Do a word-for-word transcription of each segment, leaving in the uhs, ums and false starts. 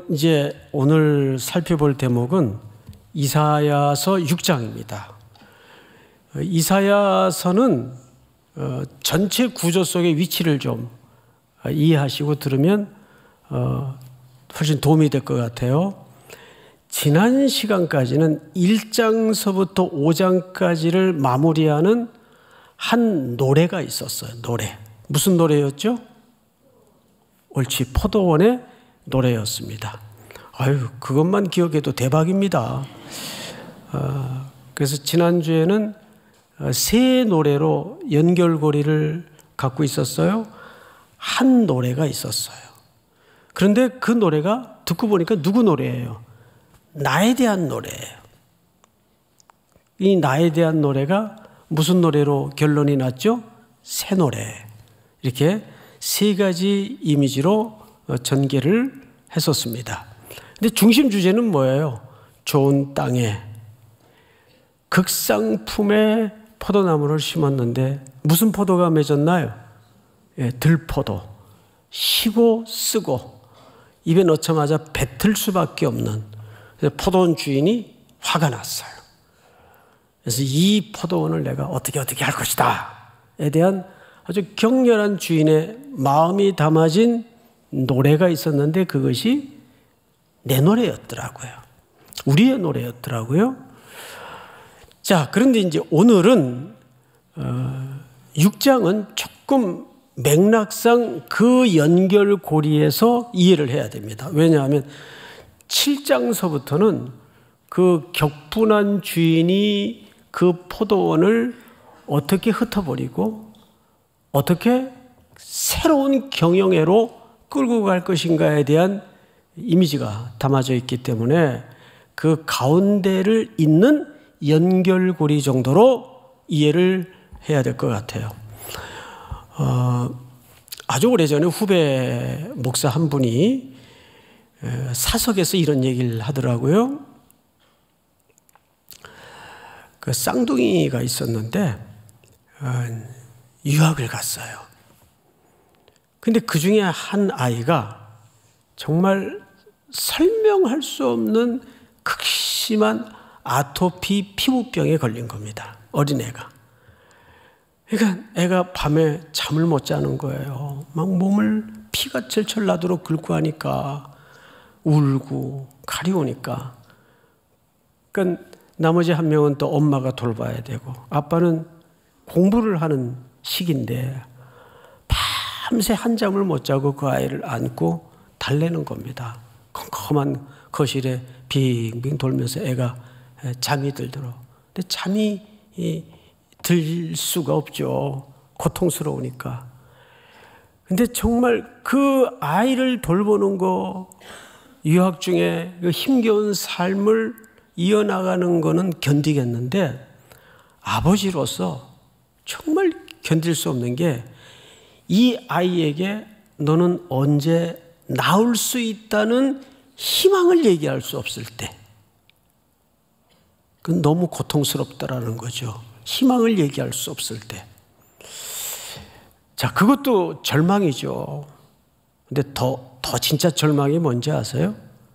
이제 오늘 살펴볼 대목은 이사야서 육 장입니다. 이사야서는 전체 구조 속의 위치를 좀 이해하시고 들으면 훨씬 도움이 될 것 같아요. 지난 시간까지는 일 장서부터 오 장까지를 마무리하는 한 노래가 있었어요. 노래. 무슨 노래였죠? 옳지, 포도원의 노래였습니다. 아유, 그것만 기억해도 대박입니다. 어, 그래서 지난주에는 세 노래로 연결고리를 갖고 있었어요. 한 노래가 있었어요. 그런데 그 노래가 듣고 보니까 누구 노래예요? 나에 대한 노래예요. 이 나에 대한 노래가 무슨 노래로 결론이 났죠? 새 노래. 이렇게 세 가지 이미지로 전개를 했었습니다. 근데 중심 주제는 뭐예요? 좋은 땅에 극상품의 포도나무를 심었는데 무슨 포도가 맺었나요? 예, 들포도. 시고 쓰고 입에 넣자마자 뱉을 수밖에 없는. 포도원 주인이 화가 났어요. 그래서 이 포도원을 내가 어떻게 어떻게 할 것이다 에 대한 아주 격렬한 주인의 마음이 담아진 노래가 있었는데 그것이 내 노래였더라고요. 우리의 노래였더라고요. 자, 그런데 이제 오늘은 어, 육 장은 조금 맥락상 그 연결고리에서 이해를 해야 됩니다. 왜냐하면 칠 장서부터는 그 격분한 주인이 그 포도원을 어떻게 흩어버리고 어떻게 새로운 경영애로 끌고 갈 것인가에 대한 이미지가 담아져 있기 때문에 그 가운데를 잇는 연결고리 정도로 이해를 해야 될 것 같아요. 어, 아주 오래전에 후배 목사 한 분이 사석에서 이런 얘기를 하더라고요. 그 쌍둥이가 있었는데 유학을 갔어요. 근데 그 중에 한 아이가 정말 설명할 수 없는 극심한 아토피 피부병에 걸린 겁니다. 어린애가. 그러니까 애가 밤에 잠을 못 자는 거예요. 막 몸을 피가 철철 나도록 긁고 하니까 울고 가려우니까. 그러니까 나머지 한 명은 또 엄마가 돌봐야 되고 아빠는 공부를 하는 시기인데 밤새 한잠을 못 자고 그 아이를 안고 달래는 겁니다. 컴컴한 거실에 빙빙 돌면서 애가 잠이 들도록. 근데 잠이 들 수가 없죠. 고통스러우니까. 근데 정말 그 아이를 돌보는 거, 유학 중에 그 힘겨운 삶을 이어나가는 거는 견디겠는데 아버지로서 정말 견딜 수 없는 게 이 아이에게 너는 언제 나올 수 있다는 희망을 얘기할 수 없을 때 그건 너무 고통스럽다라는 거죠. 희망을 얘기할 수 없을 때. 자, 그것도 절망이죠. 근데 더, 더 진짜 절망이 뭔지 아세요?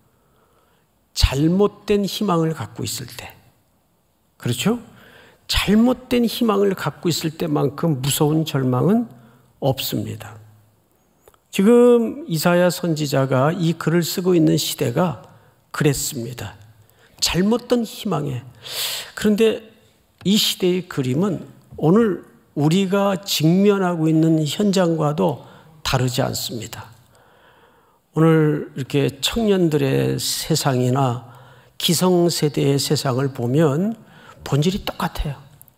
잘못된 희망을 갖고 있을 때. 그렇죠? 잘못된 희망을 갖고 있을 때만큼 무서운 절망은 없습니다. 지금 이사야 선지자가 이 글을 쓰고 있는 시대가 그랬습니다. 잘못된 희망에. 그런데 이 시대의 그림은 오늘 우리가 직면하고 있는 현장과도 다르지 않습니다. 오늘 이렇게 청년들의 세상이나 기성세대의 세상을 보면 본질이 똑같아요.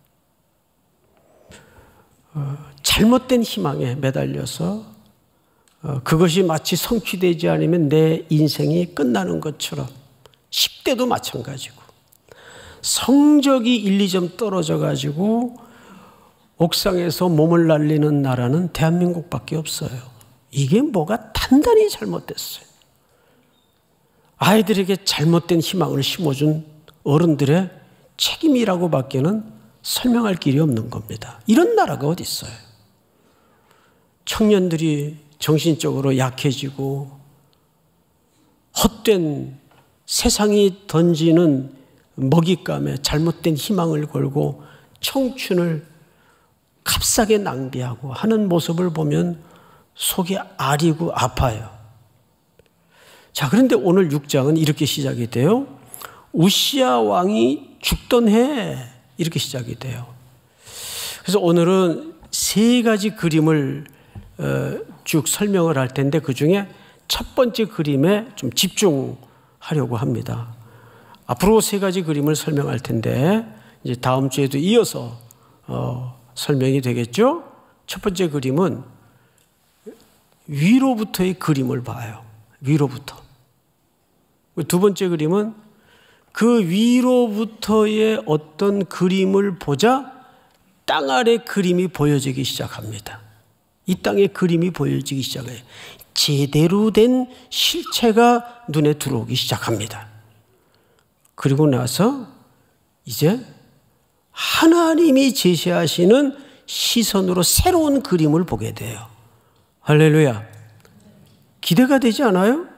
어, 잘못된 희망에 매달려서 어, 그것이 마치 성취되지 않으면 내 인생이 끝나는 것처럼 십 대도 마찬가지고 성적이 일, 이 점 떨어져 가지고 옥상에서 몸을 날리는 나라는 대한민국밖에 없어요. 이게 뭐가 단단히 잘못됐어요. 아이들에게 잘못된 희망을 심어준 어른들의 책임이라고 밖에는 설명할 길이 없는 겁니다. 이런 나라가 어디 있어요? 청년들이 정신적으로 약해지고 헛된 세상이 던지는 먹잇감에 잘못된 희망을 걸고 청춘을 값싸게 낭비하고 하는 모습을 보면 속이 아리고 아파요. 자, 그런데 오늘 육 장은 이렇게 시작이 돼요. 우시야 왕이 죽던 해, 이렇게 시작이 돼요. 그래서 오늘은 세 가지 그림을 쭉 설명을 할 텐데 그 중에 첫 번째 그림에 좀 집중하려고 합니다. 앞으로 세 가지 그림을 설명할 텐데 이제 다음 주에도 이어서 어, 설명이 되겠죠. 첫 번째 그림은 위로부터의 그림을 봐요. 위로부터. 두 번째 그림은 그 위로부터의 어떤 그림을 보자 땅 아래 그림이 보여지기 시작합니다. 이 땅의 그림이 보여지기 시작해요. 제대로 된 실체가 눈에 들어오기 시작합니다. 그리고 나서 이제 하나님이 제시하시는 시선으로 새로운 그림을 보게 돼요. 할렐루야. 기대가 되지 않아요?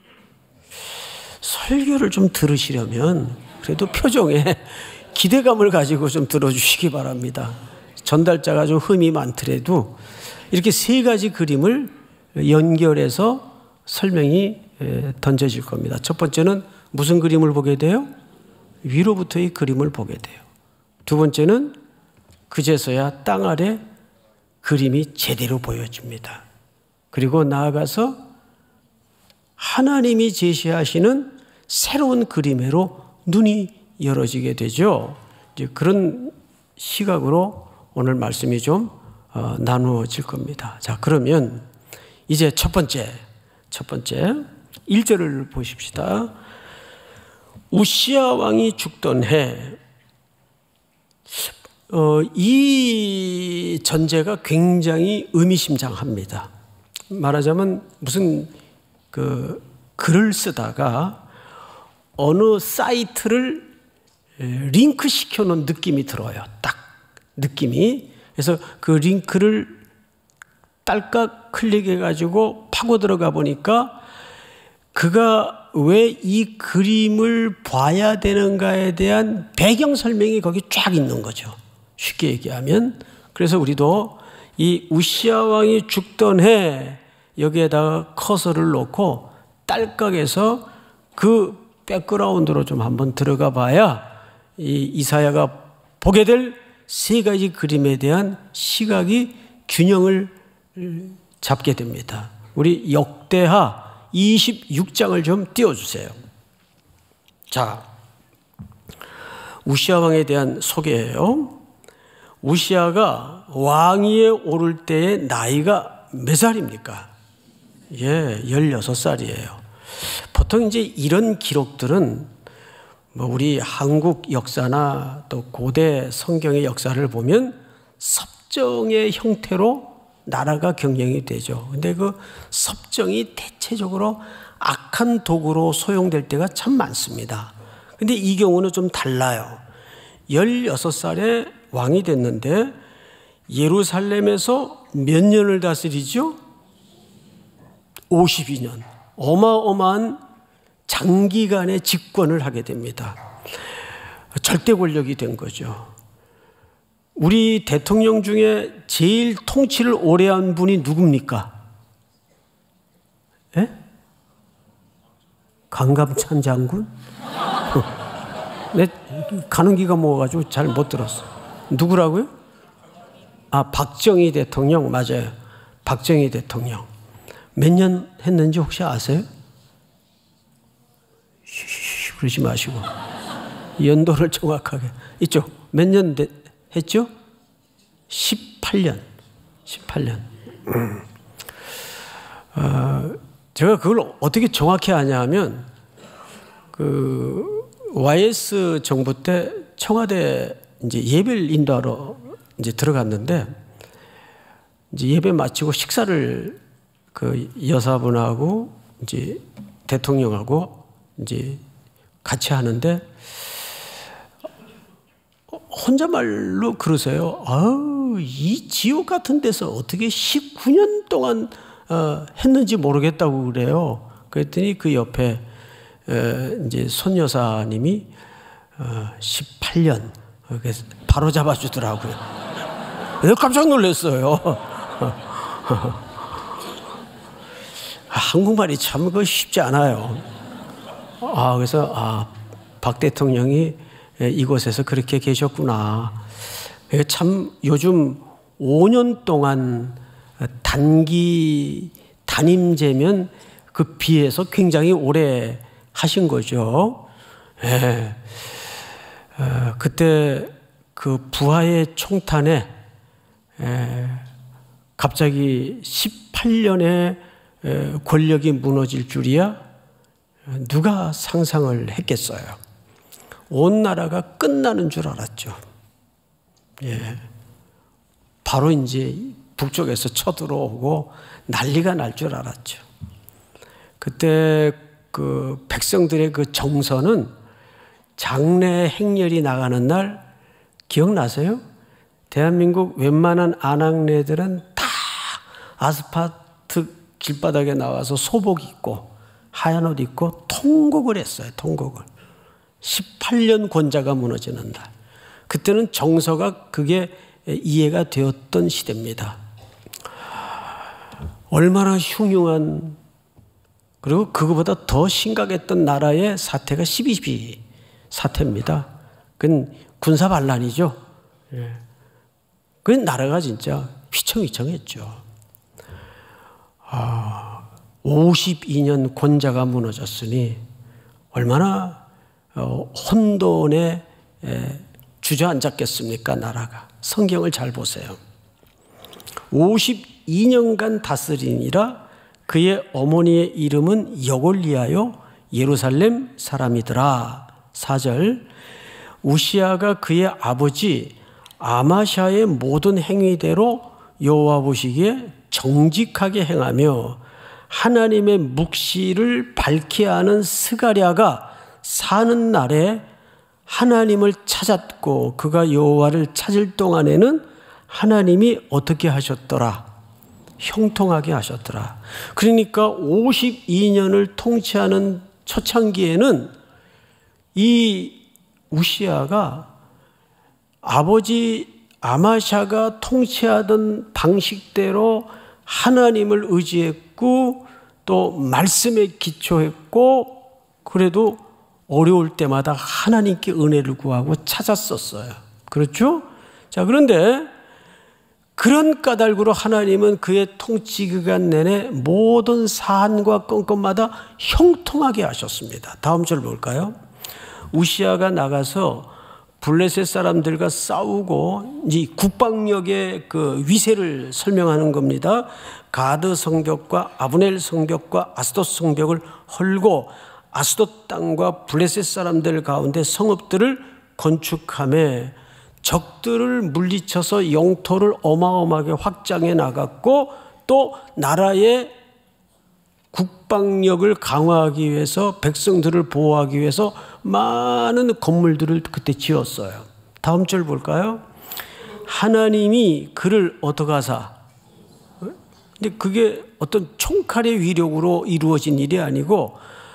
설교를 좀 들으시려면 그래도 표정에 기대감을 가지고 좀 들어주시기 바랍니다. 전달자가 좀 흠이 많더라도 이렇게 세 가지 그림을 연결해서 설명이 던져질 겁니다. 첫 번째는 무슨 그림을 보게 돼요? 위로부터의 그림을 보게 돼요. 두 번째는 그제서야 땅 아래 그림이 제대로 보여집니다. 그리고 나아가서 하나님이 제시하시는 새로운 그림으로 눈이 열어지게 되죠. 이제 그런 시각으로 오늘 말씀이 좀 어, 나누어질 겁니다. 자, 그러면 이제 첫 번째, 첫 번째 일 절을 보십시다. 우시야 왕이 죽던 해, 어, 이 전제가 굉장히 의미심장합니다. 말하자면 무슨 그 글을 쓰다가 어느 사이트를 링크 시켜놓은 느낌이 들어요. 딱 느낌이. 그래서 그 링크를 딸깍 클릭해가지고 파고 들어가 보니까 그가 왜 이 그림을 봐야 되는가에 대한 배경 설명이 거기 쫙 있는 거죠. 쉽게 얘기하면. 그래서 우리도 이 우시야 왕이 죽던 해 여기에다가 커서를 놓고 딸깍해서 그 백그라운드로 좀 한번 들어가 봐야 이 이사야가 보게 될 세 가지 그림에 대한 시각이 균형을 잡게 됩니다. 우리 역대하 이십육 장을 좀 띄워주세요. 자, 우시야 왕에 대한 소개예요. 우시야가 왕위에 오를 때의 나이가 몇 살입니까? 예, 열여섯 살이에요. 보통 이제 이런 기록들은 뭐 우리 한국 역사나 또 고대 성경의 역사를 보면 섭정의 형태로 나라가 경영이 되죠. 근데 그 섭정이 대체적으로 악한 도구로 소용될 때가 참 많습니다. 근데 이 경우는 좀 달라요. 열여섯 살에 왕이 됐는데 예루살렘에서 몇 년을 다스리죠? 오십이 년. 어마어마한 장기간의 집권을 하게 됩니다. 절대 권력이 된 거죠. 우리 대통령 중에 제일 통치를 오래 한 분이 누굽니까? 예? 강감찬 장군? 내 가는 기가 먹어가지고 잘 못 들었어. 누구라고요? 아, 박정희 대통령. 맞아요. 박정희 대통령. 몇 년 했는지 혹시 아세요? 쉬쉬 그러지 마시고 연도를 정확하게. 이쪽 몇 년 했죠? 십팔 년. 십팔 년. 음. 어, 제가 그걸 어떻게 정확히 아냐 하면 그 와이에스 정부 때 청와대 이제 예배를 인도하러 이제 들어갔는데 이제 예배 마치고 식사를 그 여사분하고 이제 대통령하고 이제 같이 하는데 혼잣말로 그러세요. 아우, 이 지옥 같은 데서 어떻게 십구 년 동안 어, 했는지 모르겠다고 그래요. 그랬더니 그 옆에 이제 손 여사님이 십팔 년 바로 잡아주더라고요. 깜짝 놀랐어요. 한국말이 참 그 쉽지 않아요. 아, 그래서 아, 박 대통령이 이곳에서 그렇게 계셨구나. 참 요즘 오 년 동안 단기 단임제면 그 비해서 굉장히 오래 하신 거죠. 예. 어, 그때 그 부하의 총탄에 에, 갑자기 십팔 년의 에, 권력이 무너질 줄이야 누가 상상을 했겠어요. 온 나라가 끝나는 줄 알았죠. 예. 바로 이제 북쪽에서 쳐들어오고 난리가 날 줄 알았죠. 그때 그 백성들의 그 정서는 장례 행렬이 나가는 날 기억나세요? 대한민국 웬만한 안악내들은 다 아스팔트 길바닥에 나와서 소복 입고 하얀 옷 입고 통곡을 했어요. 통곡을. 십팔 년 권자가 무너지는 날. 그때는 정서가 그게 이해가 되었던 시대입니다. 얼마나 흉흉한, 그리고 그거보다 더 심각했던 나라의 사태가 십이십이 사태입니다. 그건 군사반란이죠. 예. 그 나라가 진짜 휘청휘청했죠. 아, 오십이 년 권자가 무너졌으니 얼마나 어, 혼돈에 에, 주저앉았겠습니까, 나라가. 성경을 잘 보세요. 오십이 년간 다스리니라. 그의 어머니의 이름은 여골리아요 예루살렘 사람이더라. 사 절. 우시아가 그의 아버지 아마샤의 모든 행위대로 여호와 보시기에 정직하게 행하며 하나님의 묵시를 밝히 아는 스가랴가 사는 날에 하나님을 찾았고 그가 여호와를 찾을 동안에는 하나님이 어떻게 하셨더라? 형통하게 하셨더라. 그러니까 오십이 년을 통치하는 초창기에는 이 우시아가 아버지 아마샤가 통치하던 방식대로 하나님을 의지했고 또 말씀에 기초했고 그래도 어려울 때마다 하나님께 은혜를 구하고 찾았었어요. 그렇죠? 자, 그런데 그런 까닭으로 하나님은 그의 통치 기간 내내 모든 사안과 건건마다 형통하게 하셨습니다. 다음 절 볼까요? 우시아가 나가서 블레셋 사람들과 싸우고 이제 국방력의 그 위세를 설명하는 겁니다. 가드 성벽과 아브넬 성벽과 아스돗 성벽을 헐고 아스돗 땅과 블레셋 사람들 가운데 성읍들을 건축하며 적들을 물리쳐서 영토를 어마어마하게 확장해 나갔고 또 나라의 국방력을 강화하기 위해서 백성들을 보호하기 위해서 많은 건물들을 그때 지었어요. 다음 절 볼까요? 하나님이 그를 어떻게 하사? 근데 그게 어떤 총칼의 위력으로 이루어진 일이 아니고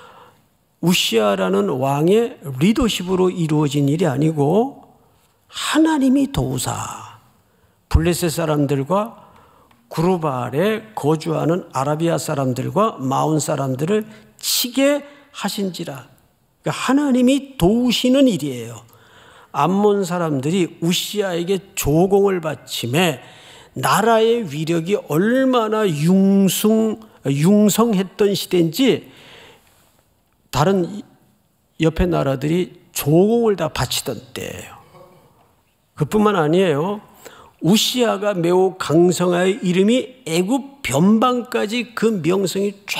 우시아라는 왕의 리더십으로 이루어진 일이 아니고 하나님이 도우사 블레셋 사람들과 구르발에 거주하는 아라비아 사람들과 마온 사람들을 치게 하신지라. 그러니까 하나님이 도우시는 일이에요. 암몬 사람들이 우시아에게 조공을 바치매 나라의 위력이 얼마나 융숭, 융성했던 시대인지 다른 옆에 나라들이 조공을 다 바치던 때예요. 그뿐만 아니에요. 우시아가 매우 강성하여 이름이 애굽 변방까지 그 명성이 쫙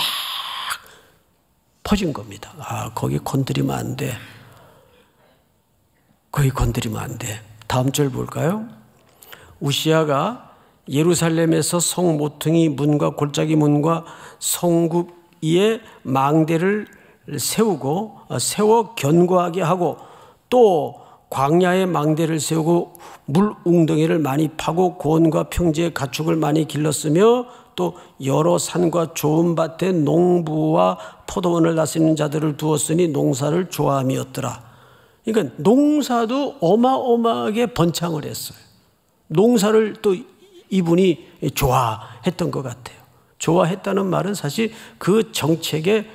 퍼진 겁니다. 아, 거기 건드리면 안 돼. 거기 건드리면 안 돼. 다음 절 볼까요? 우시아가 예루살렘에서 성 모퉁이 문과 골짜기 문과 성굽 위에 망대를 세우고 세워 견고하게 하고 또 광야에 망대를 세우고 물 웅덩이를 많이 파고 고원과 평지에 가축을 많이 길렀으며 또 여러 산과 좋은 밭에 농부와 포도원을 다스리는 자들을 두었으니 농사를 좋아함이었더라. 그러니까 농사도 어마어마하게 번창을 했어요. 농사를 또 이분이 좋아했던 것 같아요. 좋아했다는 말은 사실 그 정책에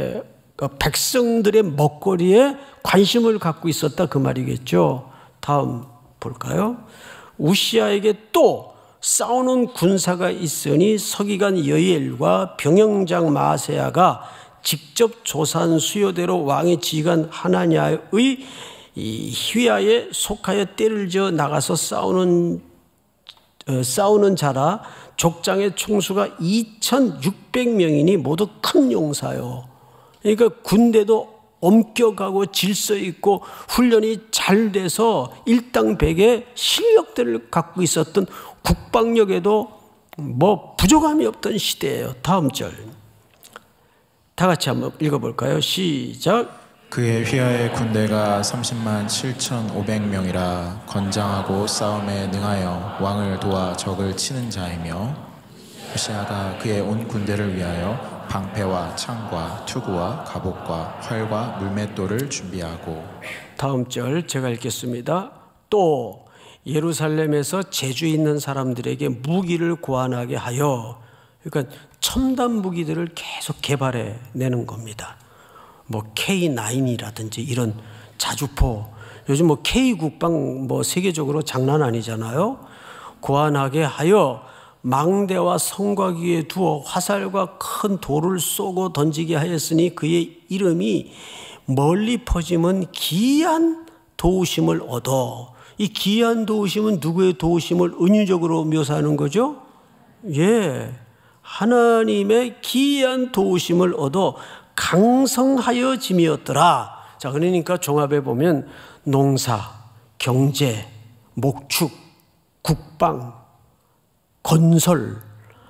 백성들의 먹거리에 관심을 갖고 있었다 그 말이겠죠. 다음 볼까요? 우시아에게 또 싸우는 군사가 있으니 서기관 여이엘과 병영장 마세야가 직접 조사한 수요대로 왕의 지휘관 하나냐의 이 휘하에 속하여 떼를 지어 나가서 싸우는 어, 싸우는 자라. 족장의 총수가 이천육백 명이니 모두 큰 용사요. 그러니까 군대도 엄격하고 질서 있고 훈련이 잘 돼서 일당백의 실력들을 갖고 있었던 국방력에도 뭐 부족함이 없던 시대예요. 다음 절 다 같이 한번 읽어볼까요? 시작. 그의 휘하의 군대가 삼십만 칠천오백 명이라 건장하고 싸움에 능하여 왕을 도와 적을 치는 자이며 우시아가 그의 온 군대를 위하여 방패와 창과 투구와 갑옷과 활과 물맷돌을 준비하고. 다음 절 제가 읽겠습니다. 또 예루살렘에서 재주 있는 사람들에게 무기를 고안하게 하여, 그러니까 첨단 무기들을 계속 개발해 내는 겁니다. 뭐 케이 나인이라든지 이런 자주포, 요즘 뭐 K 국방 뭐 세계적으로 장난 아니잖아요. 고안하게 하여 망대와 성곽 위에 두어 화살과 큰 돌을 쏘고 던지게 하였으니 그의 이름이 멀리 퍼지면 기이한 도우심을 얻어. 이 기이한 도우심은 누구의 도우심을 은유적으로 묘사하는 거죠? 예, 하나님의 기이한 도우심을 얻어 강성하여 짐이었더라. 자, 그러니까 종합해 보면 농사, 경제, 목축, 국방, 건설,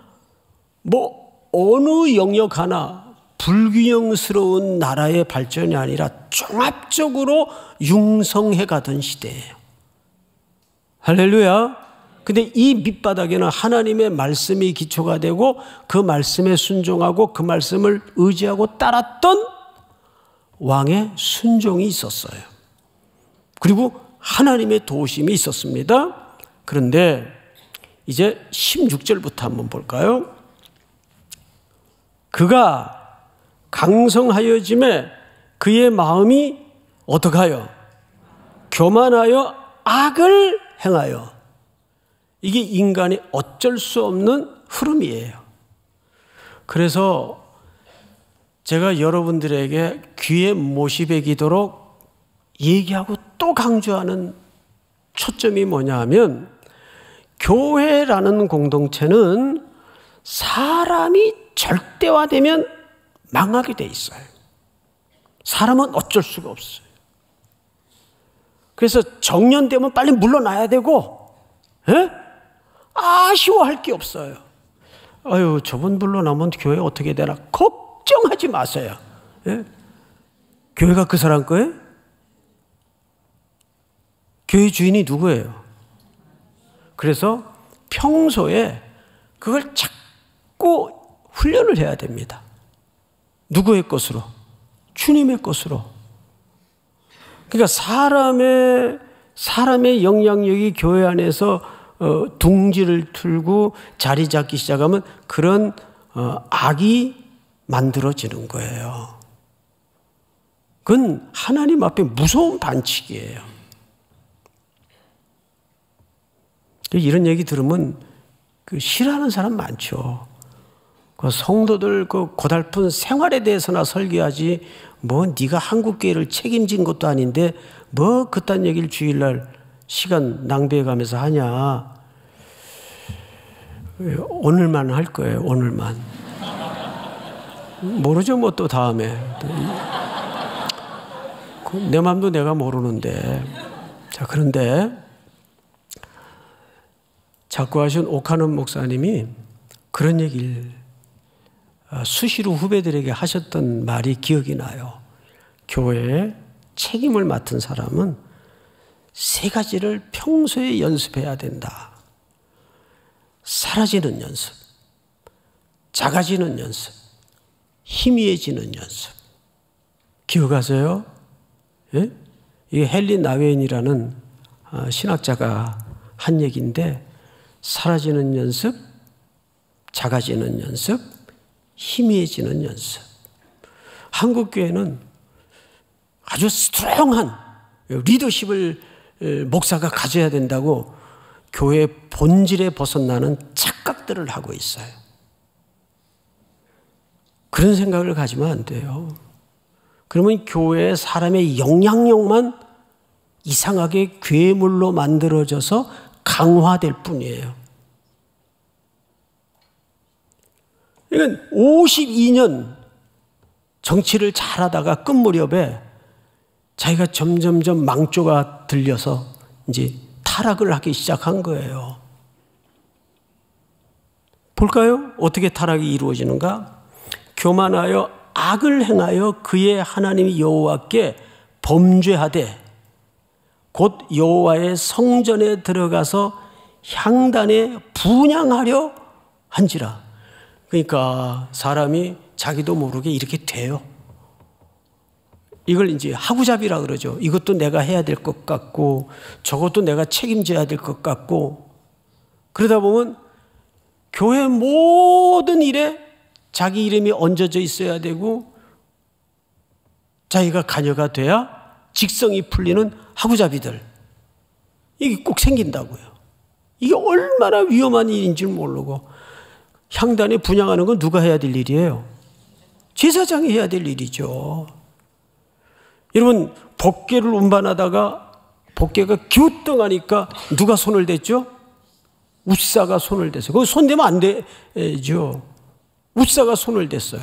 뭐 어느 영역 하나 불균형스러운 나라의 발전이 아니라 종합적으로 융성해 가던 시대예요. 할렐루야. 근데 이 밑바닥에는 하나님의 말씀이 기초가 되고 그 말씀에 순종하고 그 말씀을 의지하고 따랐던 왕의 순종이 있었어요. 그리고 하나님의 도우심이 있었습니다. 그런데 이제 십육 절부터 한번 볼까요? 그가 강성하여짐에 그의 마음이 어떡하여? 교만하여 악을 행하여. 이게 인간이 어쩔 수 없는 흐름이에요. 그래서 제가 여러분들에게 귀에 못이 배기도록 얘기하고 또 강조하는 초점이 뭐냐 하면, 교회라는 공동체는 사람이 절대화되면 망하게 돼 있어요. 사람은 어쩔 수가 없어요. 그래서 정년되면 빨리 물러나야 되고, 예? 아쉬워할 게 없어요. 아유, 저분 물러나면 교회 어떻게 되나 걱정하지 마세요. 예? 교회가 그 사람 거예요? 교회 주인이 누구예요? 그래서 평소에 그걸 자꾸 훈련을 해야 됩니다. 누구의 것으로? 주님의 것으로. 그러니까 사람의 사람의 영향력이 교회 안에서 어, 둥지를 틀고 자리 잡기 시작하면 그런 어, 악이 만들어지는 거예요. 그건 하나님 앞에 무서운 반칙이에요. 이런 얘기 들으면 그 싫어하는 사람 많죠. 그 성도들 그 고달픈 생활에 대해서나 설교하지, 뭐 네가 한국교회를 책임진 것도 아닌데 뭐 그딴 얘기를 주일날 시간 낭비해가면서 하냐. 오늘만 할 거예요. 오늘만. 모르죠 뭐 또 다음에. 내 마음도 내가 모르는데. 자, 그런데 작고하신 오카논 목사님이 그런 얘기를 수시로 후배들에게 하셨던 말이 기억이 나요. 교회에 책임을 맡은 사람은 세 가지를 평소에 연습해야 된다. 사라지는 연습, 작아지는 연습, 희미해지는 연습. 기억하세요? 예? 이게 헨리 나웨인이라는 신학자가 한 얘기인데, 사라지는 연습, 작아지는 연습, 희미해지는 연습. 한국교회는 아주 스트롱한 리더십을 목사가 가져야 된다고 교회의 본질에 벗어나는 착각들을 하고 있어요. 그런 생각을 가지면 안 돼요. 그러면 교회의 사람의 영향력만 이상하게 괴물로 만들어져서 강화될 뿐이에요. 그러니까 오십이 년 정치를 잘하다가 끝 무렵에 자기가 점점점 망조가 들려서 이제 타락을 하기 시작한 거예요. 볼까요? 어떻게 타락이 이루어지는가? 교만하여 악을 행하여 그의 하나님 여호와께 범죄하되 곧 여호와의 성전에 들어가서 향단에 분향하려 한지라. 그러니까 사람이 자기도 모르게 이렇게 돼요. 이걸 이제 하구잡이라 그러죠. 이것도 내가 해야 될 것 같고 저것도 내가 책임져야 될 것 같고, 그러다 보면 교회 모든 일에 자기 이름이 얹어져 있어야 되고 자기가 관여가 돼야 직성이 풀리는 하구잡이들, 이게 꼭 생긴다고요. 이게 얼마나 위험한 일인 줄 모르고. 향단에 분향하는 건 누가 해야 될 일이에요? 제사장이 해야 될 일이죠. 여러분, 법궤를 운반하다가 법궤가 기우뚱하니까 누가 손을 댔죠? 우사가 손을 댔어요. 그거 손 대면 안 되죠. 우사가 손을 댔어요.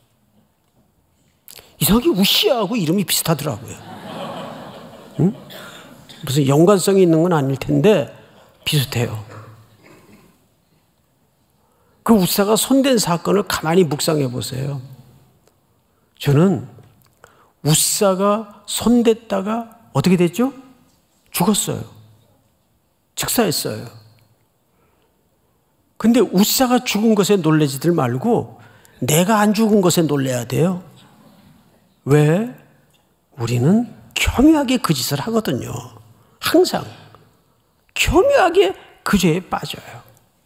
이상하게 우시아하고 이름이 비슷하더라고요. 응? 무슨 연관성이 있는 건 아닐 텐데 비슷해요. 그 우사가 손댄 사건을 가만히 묵상해 보세요. 저는 우사가 손댔다가 어떻게 됐죠? 죽었어요. 즉사했어요. 근데 우사가 죽은 것에 놀라지들 말고 내가 안 죽은 것에 놀라야 돼요. 왜? 우리는 교묘하게 그 짓을 하거든요. 항상 교묘하게 그 죄에 빠져요.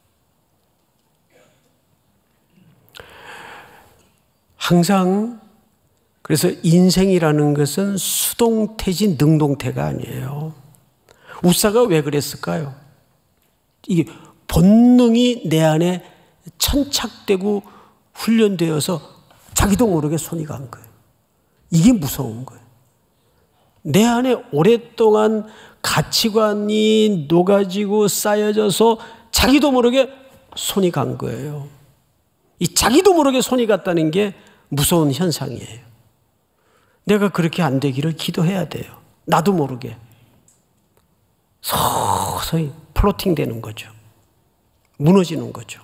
항상. 그래서 인생이라는 것은 수동태지 능동태가 아니에요. 우사가 왜 그랬을까요? 이게 본능이 내 안에 천착되고 훈련되어서 자기도 모르게 손이 간 거예요. 이게 무서운 거예요. 내 안에 오랫동안 가치관이 녹아지고 쌓여져서 자기도 모르게 손이 간 거예요. 이 자기도 모르게 손이 갔다는 게 무서운 현상이에요. 내가 그렇게 안 되기를 기도해야 돼요. 나도 모르게. 서서히 플로팅 되는 거죠. 무너지는 거죠.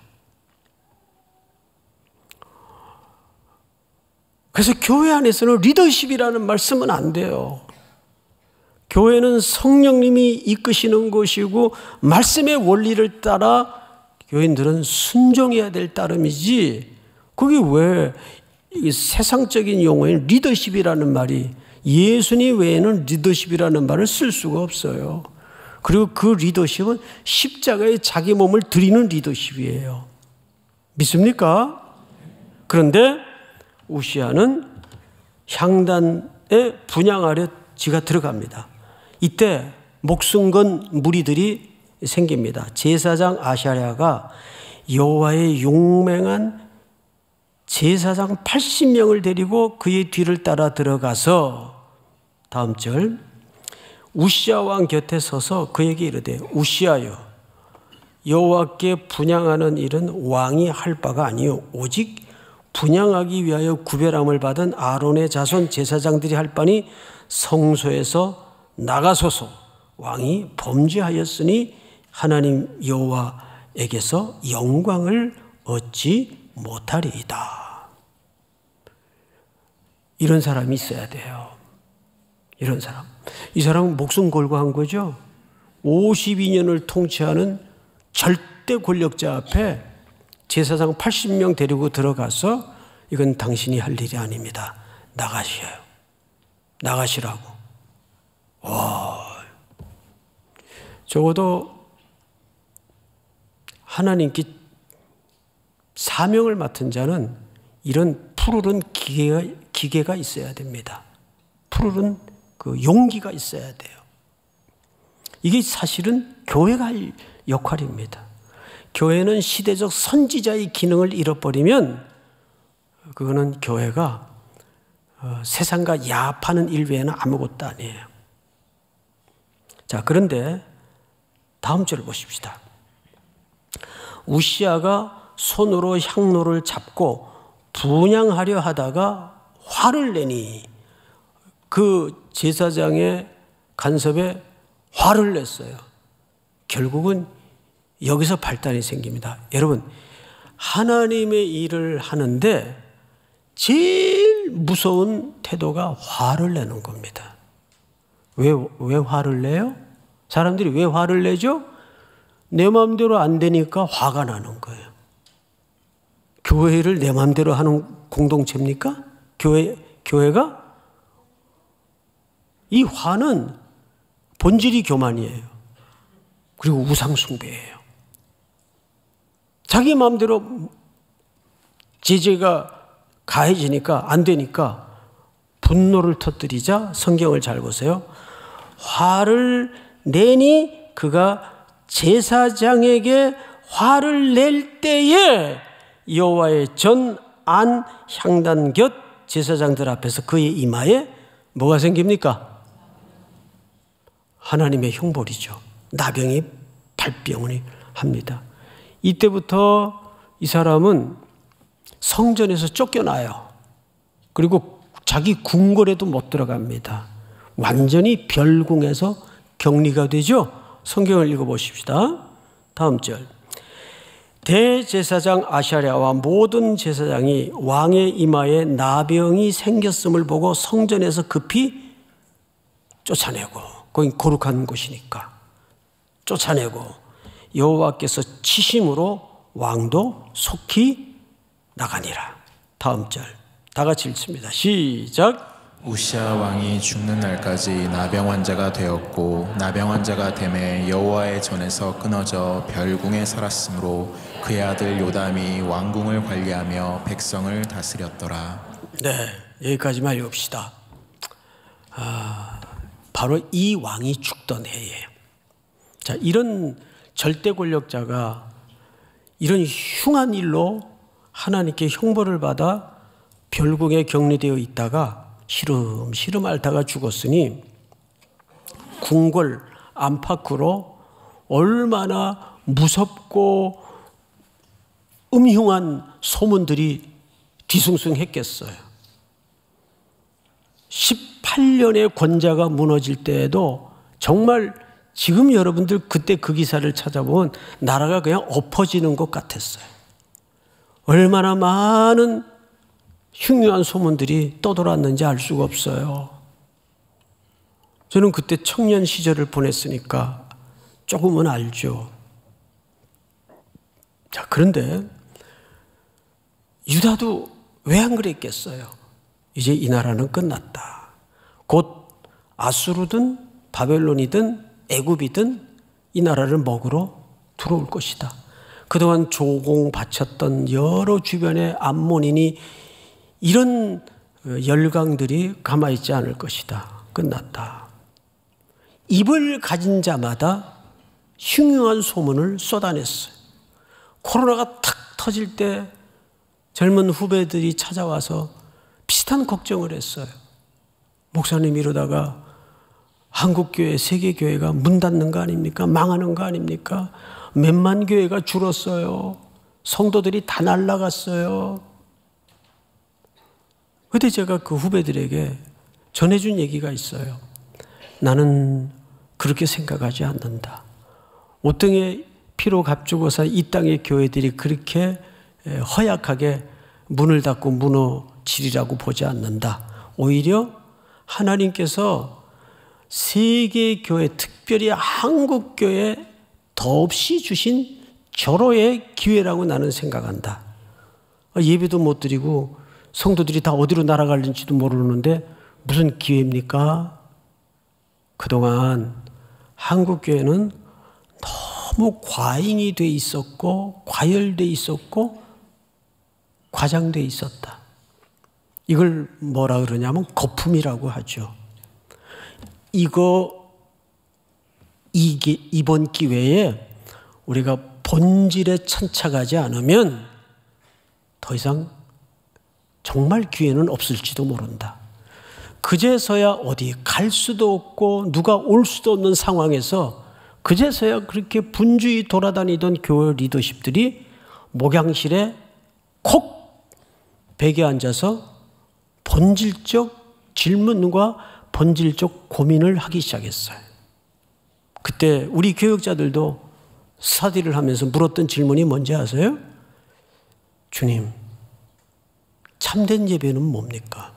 그래서 교회 안에서는 리더십이라는 말 쓰면 안 돼요. 교회는 성령님이 이끄시는 곳이고 말씀의 원리를 따라 교인들은 순종해야 될 따름이지, 그게 왜 세상적인 용어인 리더십이라는 말이, 예수님 외에는 리더십이라는 말을 쓸 수가 없어요. 그리고 그 리더십은 십자가에 자기 몸을 드리는 리더십이에요. 믿습니까? 그런데 우시아는 향단에 분향하려 지가 들어갑니다. 이때 목숨 건 무리들이 생깁니다. 제사장 아샤랴가 여호와의 용맹한 제사장 팔십 명을 데리고 그의 뒤를 따라 들어가서, 다음 절, 우시아 왕 곁에 서서 그에게 이르되 우시아여, 여호와께 분향하는 일은 왕이 할 바가 아니요 오직 분향하기 위하여 구별함을 받은 아론의 자손 제사장들이 할 바니 성소에서 나가소서. 왕이 범죄하였으니 하나님 여호와에게서 영광을 얻지 못하리이다. 이런 사람이 있어야 돼요. 이런 사람. 이 사람은 목숨 걸고 한 거죠. 오십이 년을 통치하는 절대 권력자 앞에 제사장 팔십 명 데리고 들어가서 이건 당신이 할 일이 아닙니다. 나가시어요. 나가시라고. 와, 적어도 하나님께 사명을 맡은 자는 이런 푸르른 기계가, 기계가 있어야 됩니다. 푸르른 그 용기가 있어야 돼요. 이게 사실은 교회가 할 역할입니다. 교회는 시대적 선지자의 기능을 잃어버리면 그거는 교회가 세상과 야합하는 일 외에는 아무것도 아니에요. 자, 그런데 다음 절을 보십시다. 우시아가 손으로 향로를 잡고 분향하려 하다가 화를 내니 그 제사장의 간섭에 화를 냈어요. 결국은 여기서 발단이 생깁니다. 여러분, 하나님의 일을 하는데 제일 무서운 태도가 화를 내는 겁니다. 왜, 왜 화를 내요? 사람들이 왜 화를 내죠? 내 마음대로 안 되니까 화가 나는 거예요. 교회를 내 마음대로 하는 공동체입니까? 교회, 교회가? 이 화는 본질이 교만이에요. 그리고 우상숭배예요. 자기 마음대로 제재가 가해지니까 안 되니까 분노를 터뜨리자 성경을 잘 보세요. 화를 내니 그가 제사장에게 화를 낼 때에 여호와의 전 안 향단 곁 제사장들 앞에서 그의 이마에 뭐가 생깁니까? 하나님의 형벌이죠. 나병이 발병을 합니다. 이때부터 이 사람은 성전에서 쫓겨나요. 그리고 자기 궁궐에도 못 들어갑니다. 완전히 별궁에서 격리가 되죠. 성경을 읽어보십시다. 다음 절. 대제사장 아샤랴와 모든 제사장이 왕의 이마에 나병이 생겼음을 보고 성전에서 급히 쫓아내고, 거기 거룩한 곳이니까 쫓아내고 여호와께서 치심으로 왕도 속히 나가니라. 다음 절 다 같이 읽습니다. 시작. 우시아 왕이 죽는 날까지 나병 환자가 되었고 나병 환자가 되매 여호와의 전에서 끊어져 별궁에 살았으므로 그의 아들 요담이 왕궁을 관리하며 백성을 다스렸더라. 네, 여기까지만 읽읍시다. 아, 바로 이 왕이 죽던 해예요. 자, 이런 절대 권력자가 이런 흉한 일로 하나님께 형벌을 받아 별궁에 격리되어 있다가 시름시름 앓다가 죽었으니 궁궐 안팎으로 얼마나 무섭고 음흉한 소문들이 뒤숭숭했겠어요. 십팔 년의 권자가 무너질 때에도 정말 지금 여러분들 그때 그 기사를 찾아보면 나라가 그냥 엎어지는 것 같았어요. 얼마나 많은 흉흉한 소문들이 떠돌았는지 알 수가 없어요. 저는 그때 청년 시절을 보냈으니까 조금은 알죠. 자, 그런데 유다도 왜 안 그랬겠어요? 이제 이 나라는 끝났다. 곧 아수르든 바벨론이든 애굽이든 이 나라를 먹으러 들어올 것이다. 그동안 조공 바쳤던 여러 주변의 암몬인이 이런 열강들이 가만히 있지 않을 것이다. 끝났다. 입을 가진 자마다 흉흉한 소문을 쏟아냈어요. 코로나가 탁 터질 때 젊은 후배들이 찾아와서 비슷한 걱정을 했어요. 목사님, 이러다가 한국교회, 세계교회가 문 닫는 거 아닙니까? 망하는 거 아닙니까? 몇만 교회가 줄었어요. 성도들이 다 날아갔어요. 그때 제가 그 후배들에게 전해준 얘기가 있어요. 나는 그렇게 생각하지 않는다. 오등의 피로 값주고서 이 땅의 교회들이 그렇게 허약하게 문을 닫고 무너지리라고 보지 않는다. 오히려 하나님께서 세계교회, 특별히 한국교회 더없이 주신 절호의 기회라고 나는 생각한다. 예배도 못 드리고 성도들이 다 어디로 날아갈는지도 모르는데 무슨 기회입니까? 그동안 한국교회는 너무 과잉이 돼 있었고 과열돼 있었고 과장돼 있었다. 이걸 뭐라 그러냐면 거품이라고 하죠. 이거 이게 이번 기회에 우리가 본질에 천착하지 않으면 더 이상 정말 기회는 없을지도 모른다. 그제서야 어디 갈 수도 없고 누가 올 수도 없는 상황에서 그제서야 그렇게 분주히 돌아다니던 교회 리더십들이 목양실에 콕 베개 앉아서 본질적 질문과 본질적 고민을 하기 시작했어요. 그때 우리 교역자들도 스터디를 하면서 물었던 질문이 뭔지 아세요? 주님, 참된 예배는 뭡니까?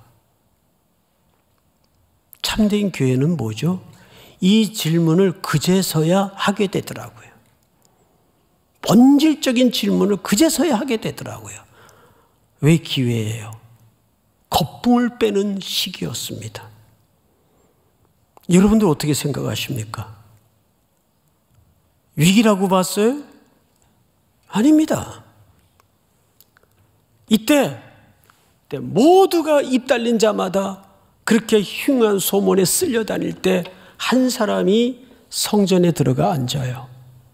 참된 교회는 뭐죠? 이 질문을 그제서야 하게 되더라고요. 본질적인 질문을 그제서야 하게 되더라고요. 왜 기회예요? 거품을 빼는 시기였습니다. 여러분들 어떻게 생각하십니까? 위기라고 봤어요? 아닙니다. 이때, 이때 모두가 입 달린 자마다 그렇게 흉한 소문에 쓸려다닐 때 한 사람이 성전에 들어가 앉아요.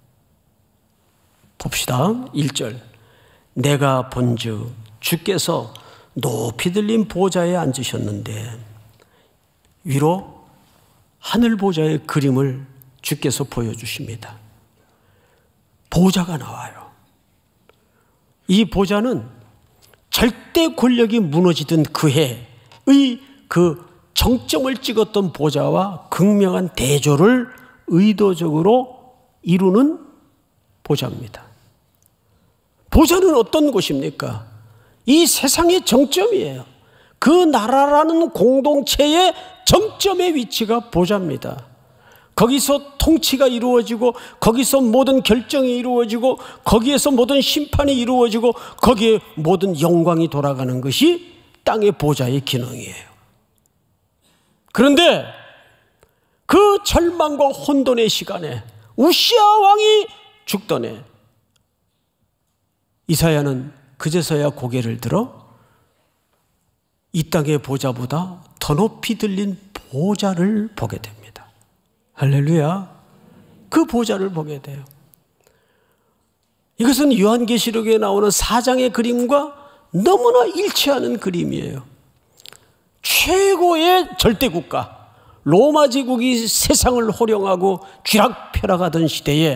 봅시다. 일 절. 내가 본즉 주께서 높이 들린 보좌에 앉으셨는데 위로 하늘 보좌의 그림을 주께서 보여주십니다. 보좌가 나와요. 이 보좌는 절대 권력이 무너지던 그 해의 그 정점을 찍었던 보좌와 극명한 대조를 의도적으로 이루는 보좌입니다. 보좌는 어떤 곳입니까? 이 세상의 정점이에요. 그 나라라는 공동체의 정점의 위치가 보좌입니다. 거기서 통치가 이루어지고 거기서 모든 결정이 이루어지고 거기에서 모든 심판이 이루어지고 거기에 모든 영광이 돌아가는 것이 땅의 보좌의 기능이에요. 그런데 그 절망과 혼돈의 시간에 우시아 왕이 죽던 해 이사야는 그제서야 고개를 들어 이 땅의 보좌보다 더 높이 들린 보좌를 보게 됩니다. 할렐루야. 그 보좌를 보게 돼요. 이것은 요한계시록에 나오는 사장의 그림과 너무나 일치하는 그림이에요. 최고의 절대국가 로마 제국이 세상을 호령하고 쥐락펴락하던 시대에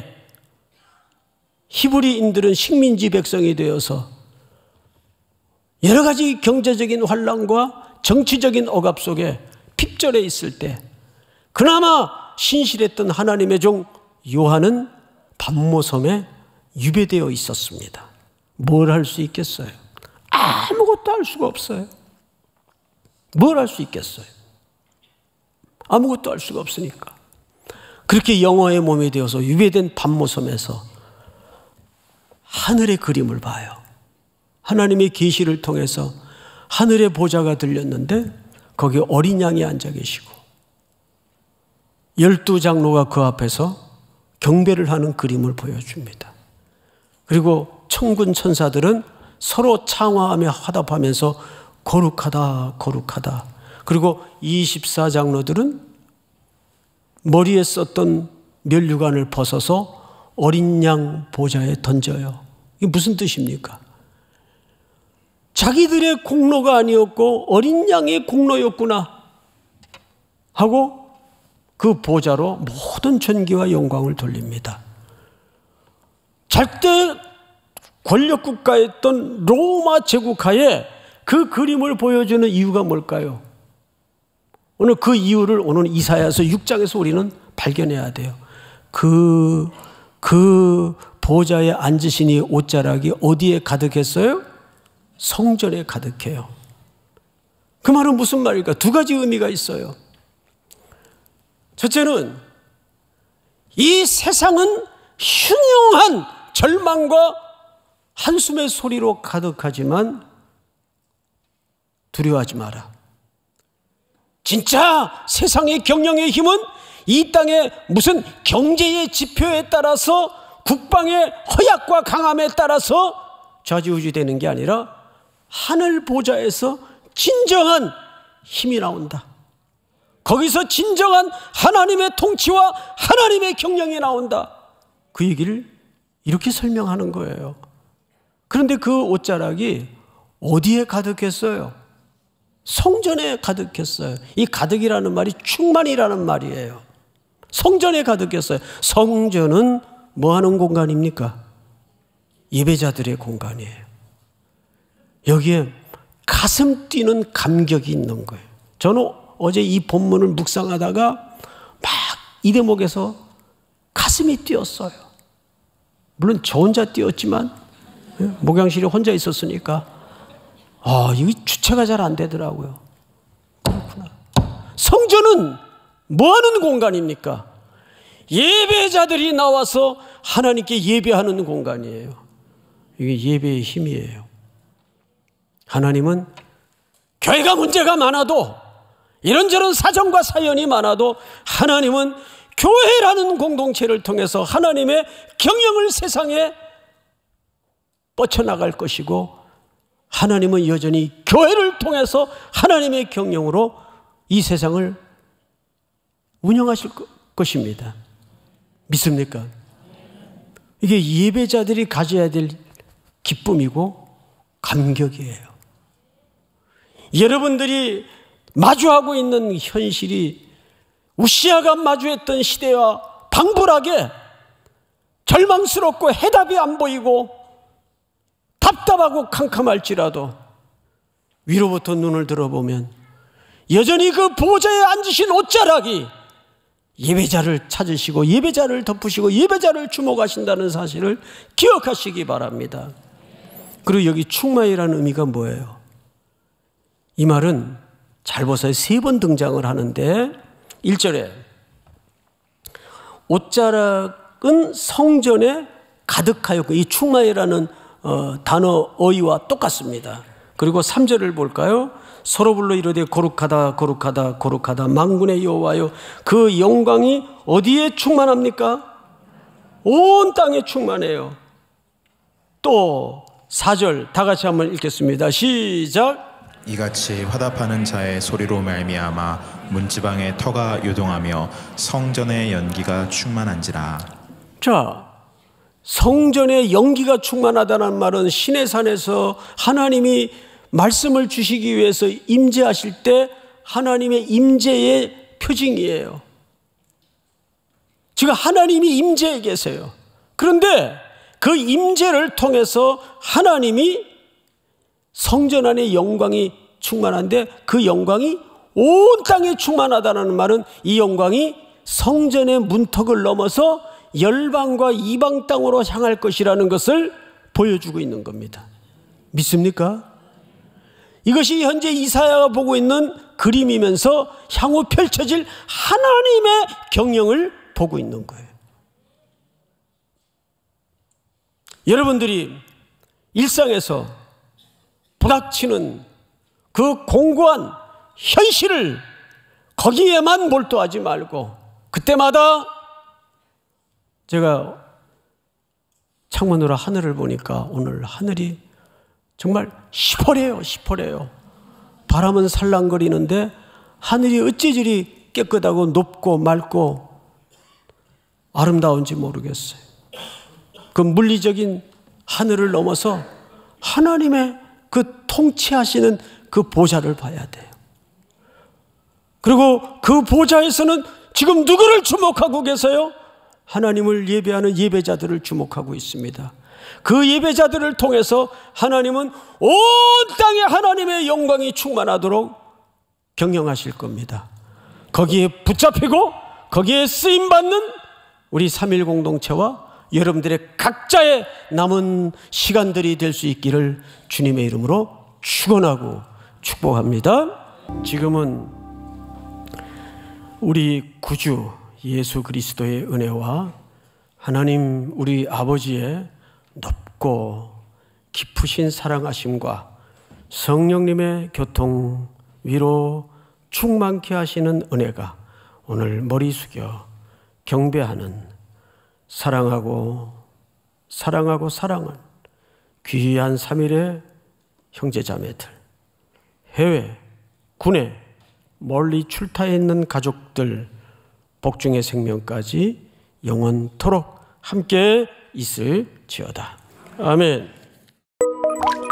히브리인들은 식민지 백성이 되어서 여러 가지 경제적인 환란과 정치적인 억압 속에 핍절해 있을 때 그나마 신실했던 하나님의 종 요한은 반모섬에 유배되어 있었습니다. 뭘 할 수 있겠어요? 아무것도 할 수가 없어요. 뭘 할 수 있겠어요? 아무것도 할 수가 없으니까. 그렇게 영어의 몸이 되어서 유배된 반모섬에서 하늘의 그림을 봐요. 하나님의 계시를 통해서 하늘의 보좌가 들렸는데 거기 어린 양이 앉아 계시고 열두 장로가 그 앞에서 경배를 하는 그림을 보여줍니다. 그리고 천군 천사들은 서로 창화하며 화답하면서 거룩하다 거룩하다. 그리고 이십사 장로들은 머리에 썼던 면류관을 벗어서 어린 양 보좌에 던져요. 이게 무슨 뜻입니까? 자기들의 공로가 아니었고 어린 양의 공로였구나 하고 그 보좌로 모든 존귀와 영광을 돌립니다. 절대 권력국가였던 로마 제국하에 그 그림을 보여주는 이유가 뭘까요? 오늘 그 이유를 오늘 이사야서 육 장에서 우리는 발견해야 돼요. 그, 그 보좌에 앉으시니 옷자락이 어디에 가득했어요? 성전에 가득해요. 그 말은 무슨 말일까? 두 가지 의미가 있어요. 첫째는 이 세상은 흉흉한 절망과 한숨의 소리로 가득하지만 두려워하지 마라. 진짜 세상의 경영의 힘은 이 땅의 무슨 경제의 지표에 따라서 국방의 허약과 강함에 따라서 좌지우지되는 게 아니라 하늘 보좌에서 진정한 힘이 나온다. 거기서 진정한 하나님의 통치와 하나님의 경영이 나온다. 그 얘기를 이렇게 설명하는 거예요. 그런데 그 옷자락이 어디에 가득했어요? 성전에 가득했어요. 이 가득이라는 말이 충만이라는 말이에요. 성전에 가득했어요. 성전은 뭐 하는 공간입니까? 예배자들의 공간이에요. 여기에 가슴 뛰는 감격이 있는 거예요. 저는 어제 이 본문을 묵상하다가 막 이 대목에서 가슴이 뛰었어요. 물론 저 혼자 뛰었지만 목양실에 혼자 있었으니까 아, 이게 주체가 잘 안 되더라고요. 그렇구나. 성전은 뭐 하는 공간입니까? 예배자들이 나와서 하나님께 예배하는 공간이에요. 이게 예배의 힘이에요. 하나님은 교회가 문제가 많아도 이런저런 사정과 사연이 많아도 하나님은 교회라는 공동체를 통해서 하나님의 경영을 세상에 뻗쳐나갈 것이고 하나님은 여전히 교회를 통해서 하나님의 경영으로 이 세상을 운영하실 것입니다. 믿습니까? 이게 예배자들이 가져야 될 기쁨이고 감격이에요. 여러분들이 마주하고 있는 현실이 우시아가 마주했던 시대와 방불하게 절망스럽고 해답이 안 보이고 답답하고 캄캄할지라도 위로부터 눈을 들어보면 여전히 그 보좌에 앉으신 옷자락이 예배자를 찾으시고 예배자를 덮으시고 예배자를 주목하신다는 사실을 기억하시기 바랍니다. 그리고 여기 충만이라는 의미가 뭐예요? 이 말은 잘 보세요. 세 번 등장을 하는데 일 절에 옷자락은 성전에 가득하였고 이 충만이라는 어, 단어 어휘와 똑같습니다. 그리고 삼 절을 볼까요? 서로 불러 이르되 거룩하다 거룩하다 거룩하다 만군의 여호와여 그 영광이 어디에 충만합니까? 온 땅에 충만해요. 또 사 절 다 같이 한번 읽겠습니다. 시작. 이같이 화답하는 자의 소리로 말미암아 문지방의 터가 요동하며 성전의 연기가 충만한지라. 자, 성전의 연기가 충만하다는 말은 시내산에서 하나님이 말씀을 주시기 위해서 임재하실 때 하나님의 임재의 표징이에요. 지금 하나님이 임재해 계세요. 그런데 그 임재를 통해서 하나님이 성전 안에 영광이 충만한데 그 영광이 온 땅에 충만하다는 말은 이 영광이 성전의 문턱을 넘어서 열방과 이방 땅으로 향할 것이라는 것을 보여주고 있는 겁니다. 믿습니까? 이것이 현재 이사야가 보고 있는 그림이면서 향후 펼쳐질 하나님의 경영을 보고 있는 거예요. 여러분들이 일상에서 부닥치는 그 공고한 현실을 거기에만 몰두하지 말고 그때마다 제가 창문으로 하늘을 보니까 오늘 하늘이 정말 시퍼래요. 시퍼래요. 바람은 살랑거리는데 하늘이 어찌 저리 깨끗하고 높고 맑고 아름다운지 모르겠어요. 그 물리적인 하늘을 넘어서 하나님의 그 통치하시는 그 보좌를 봐야 돼요. 그리고 그 보좌에서는 지금 누구를 주목하고 계세요? 하나님을 예배하는 예배자들을 주목하고 있습니다. 그 예배자들을 통해서 하나님은 온 땅에 하나님의 영광이 충만하도록 경영하실 겁니다. 거기에 붙잡히고 거기에 쓰임받는 우리 삼일 공동체와 여러분들의 각자의 남은 시간들이 될 수 있기를 주님의 이름으로 축원하고 축복합니다. 지금은 우리 구주 예수 그리스도의 은혜와 하나님 우리 아버지의 높고 깊으신 사랑하심과 성령님의 교통, 위로 충만케 하시는 은혜가 오늘 머리 숙여 경배하는 사랑하고 사랑하고 사랑은 귀한 삼일의 형제자매들, 해외, 군에 멀리 출타해 있는 가족들, 복중의 생명까지 영원토록 함께 있을지어다. 아멘.